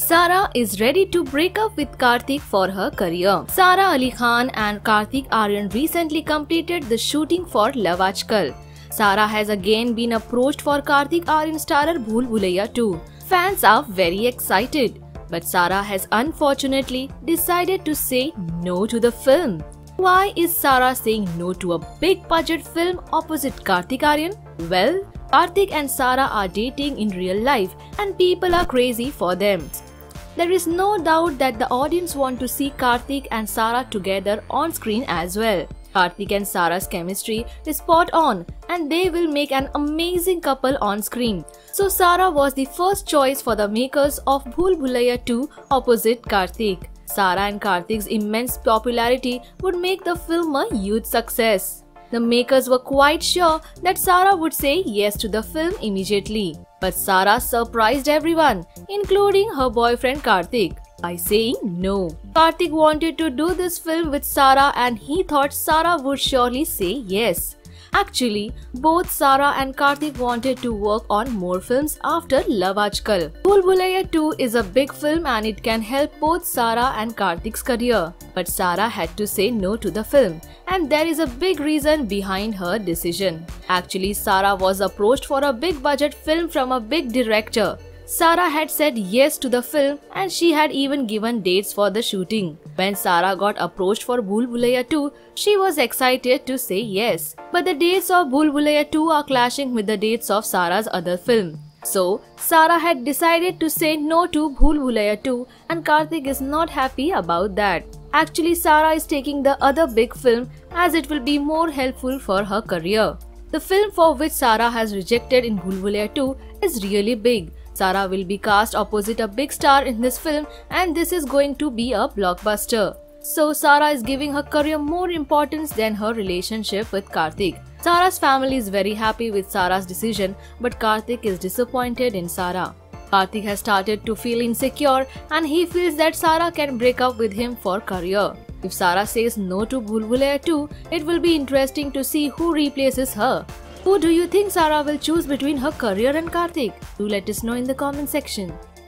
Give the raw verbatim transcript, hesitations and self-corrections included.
Sara is ready to break up with Kartik for her career. Sara Ali Khan and Kartik Aaryan recently completed the shooting for Love Aajkal. Sara has again been approached for Kartik Aaryan starrer Bhool Bhulaiyaa two. Fans are very excited, but Sara has unfortunately decided to say no to the film. Why is Sara saying no to a big budget film opposite Kartik Aaryan? Well, Kartik and Sara are dating in real life and people are crazy for them. There is no doubt that the audience want to see Kartik and Sara together on screen as well. Kartik and Sara's chemistry is spot on and they will make an amazing couple on screen. So Sara was the first choice for the makers of Bhool Bhulaiyaa two opposite Kartik. Sara and Kartik's immense popularity would make the film a huge success. The makers were quite sure that Sara would say yes to the film immediately. But Sara surprised everyone, including her boyfriend Kartik, by saying no. Kartik wanted to do this film with Sara and he thought Sara would surely say yes. Actually, both Sara and Kartik wanted to work on more films after Love Aajkal. Bhool Bhulaiyaa two is a big film and it can help both Sara and Kartik's career. But Sara had to say no to the film, and there is a big reason behind her decision. Actually, Sara was approached for a big budget film from a big director. Sara had said yes to the film and she had even given dates for the shooting. When Sara got approached for Bhool Bhulaiyaa two, she was excited to say yes. But the dates of Bhool Bhulaiyaa two are clashing with the dates of Sara's other film. So, Sara had decided to say no to Bhool Bhulaiyaa two and Kartik is not happy about that. Actually, Sara is taking the other big film as it will be more helpful for her career. The film for which Sara has rejected in Bhool Bhulaiyaa two is really big. Sara will be cast opposite a big star in this film and this is going to be a blockbuster. So Sara is giving her career more importance than her relationship with Kartik. Sara's family is very happy with Sara's decision, but Kartik is disappointed in Sara. Kartik has started to feel insecure and he feels that Sara can break up with him for career. If Sara says no to Bhool Bhulaiyaa two, it will be interesting to see who replaces her. Who do you think Sara will choose between her career and Kartik? Do let us know in the comment section.